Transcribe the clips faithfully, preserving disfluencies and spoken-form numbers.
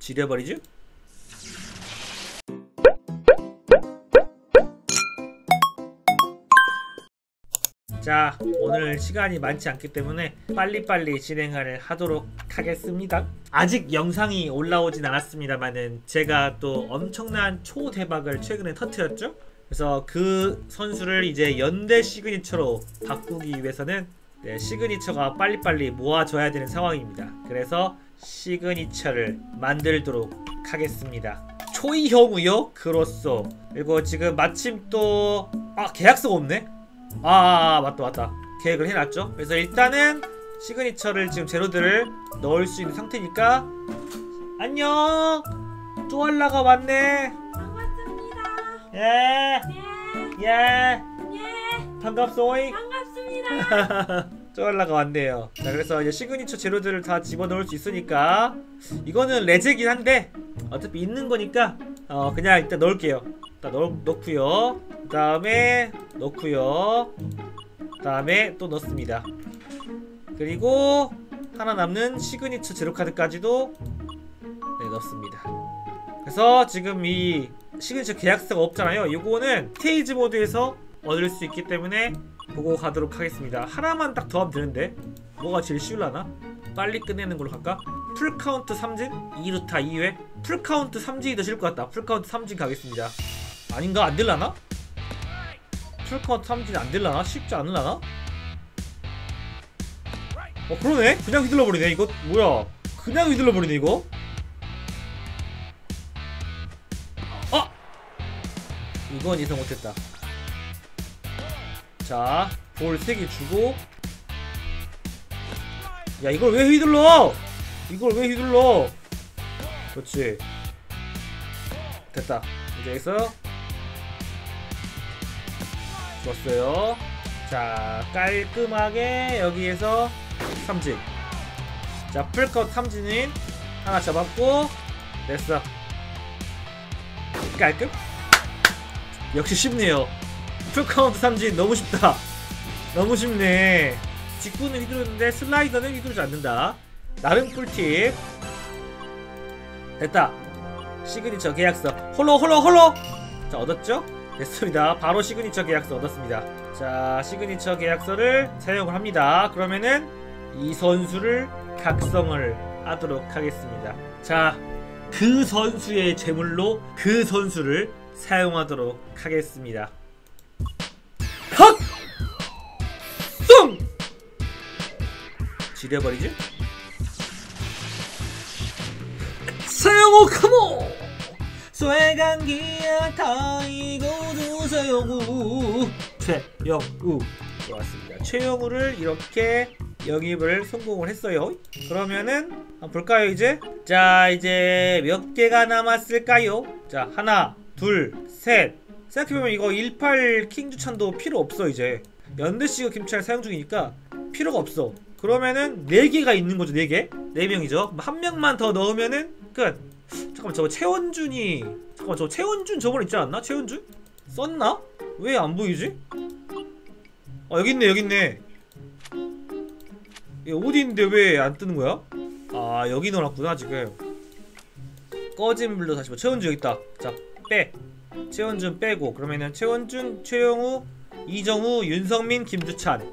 지려버리죠? 자, 오늘 시간이 많지 않기 때문에 빨리빨리 진행을 하도록 하겠습니다. 아직 영상이 올라오진 않았습니다만은 제가 또 엄청난 초대박을 최근에 터뜨렸죠? 그래서 그 선수를 이제 연대 시그니처로 바꾸기 위해서는 네, 시그니처가 빨리빨리 모아져야 되는 상황입니다. 그래서 시그니처를 만들도록 하겠습니다. 초이형우요? 그렇소. 그리고 지금 마침 또 아, 계약서가 없네? 아, 맞다 맞다 계획을 해놨죠. 그래서 일단은 시그니처를 지금 재료들을 넣을 수 있는 상태니까. 안녕, 뚜알라가 왔네. 반갑습니다. 예. 예. 예. 예. 반갑소이. 반갑습니다. 뚜알라가 왔네요. 자, 그래서 이제 시그니처 재료들을 다 집어넣을 수 있으니까 이거는 레제긴 한데 어차피 있는 거니까 어 그냥 일단 넣을게요. 일단 넣, 넣고요. 그 다음에 넣고요. 그 다음에 또 넣습니다. 그리고 하나 남는 시그니처 제로카드까지도 네, 넣습니다. 그래서 지금 이 시그니처 계약서가 없잖아요. 이거는 스테이지 모드에서 얻을 수 있기 때문에 보고 가도록 하겠습니다. 하나만 딱 더 하면 되는데 뭐가 제일 쉬울라나? 빨리 끝내는 걸로 갈까? 풀카운트 삼진? 이 루타 이 회? 풀카운트 삼진이 더 쉬울 것 같다. 풀카운트 삼진 가겠습니다. 아닌가? 안 될라나? 풀카운트 삼진 안 될라나? 쉽지 않을라나? 어, 그러네? 그냥 휘둘러버리네 이거. 뭐야, 그냥 휘둘러버리네 이거. 아! 이건 예상 못했다. 자, 볼 세 개 주고. 야, 이걸 왜 휘둘러? 이걸 왜 휘둘러? 그렇지. 됐다. 이제 여기서 좋았어요. 자, 깔끔하게 여기에서 삼진. 자, 풀컷 삼진인 하나 잡았고 됐어. 깔끔? 역시 쉽네요. 풀카운트 삼진 너무 쉽다. 너무 쉽네. 직구는 휘두르는데 슬라이더는 휘두르지 않는다. 나름 꿀팁. 됐다. 시그니처 계약서 홀로 홀로 홀로. 자, 얻었죠? 됐습니다. 바로 시그니처 계약서 얻었습니다. 자, 시그니처 계약서를 사용을 합니다. 그러면은 이 선수를 각성을 하도록 하겠습니다. 자, 그 선수의 제물로 그 선수를 사용하도록 하겠습니다. 헉! 쏨! 지려버리지? 서영우 컴온! 쇠강기야 타이거도 서영우 최영우. 좋았습니다. 최영우를 이렇게 영입을 성공을 했어요. 그러면은 한번 볼까요 이제? 자, 이제 몇 개가 남았을까요? 자, 하나 둘 셋. 생각해보면 이거 일팔 킹주찬도 필요 없어. 이제 연대시가 김치를 사용 중이니까 필요가 없어. 그러면은 네 개가 있는 거죠. 네 개? 네 명이죠. 한 명만 더 넣으면은 끝. 잠깐만, 저거 최원준이 잠깐만, 저 최원준 저번에 있지 않았나? 최원준? 썼나? 왜 안 보이지? 아, 여기 있네, 여기 있네. 얘 어디 있는데 왜 안 뜨는 거야? 아, 여기 넣어놨구나 지금. 꺼진 불로 다시 봐. 최원준 여기 있다. 자, 빼. 최원준 빼고 그러면은 최원준, 최영우, 이정우, 윤성민, 김주찬.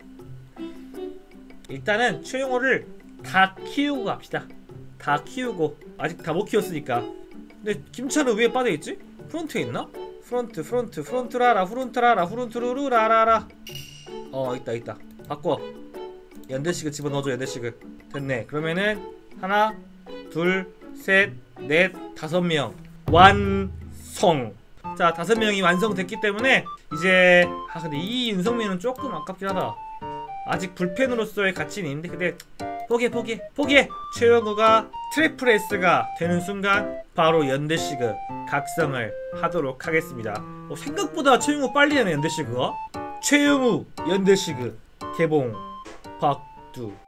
일단은 최영우를 다 키우고 갑시다. 다 키우고. 아직 다 못 키웠으니까. 근데 김찬은 위에 빠져있지? 프론트에 있나? 프론트 프론트 프론트라라 프론트라라 프론트루루 라라라. 어, 있다 있다. 바꿔. 연대식을 집어넣어줘. 연대식을. 됐네. 그러면은 하나 둘 셋 넷 다섯 명 완성. 자, 다섯 명이 완성됐기 때문에 이제 아 근데 이 윤성민은 조금 아깝긴 하다. 아직 불펜으로서의 가치는 있는데 근데 포기해 포기해 포기해. 최영우가 트리플 S가 되는 순간 바로 연대시그 각성을 하도록 하겠습니다. 어, 생각보다 최영우 빨리 되네. 연대시그가. 최영우 연대시그 개봉 박두.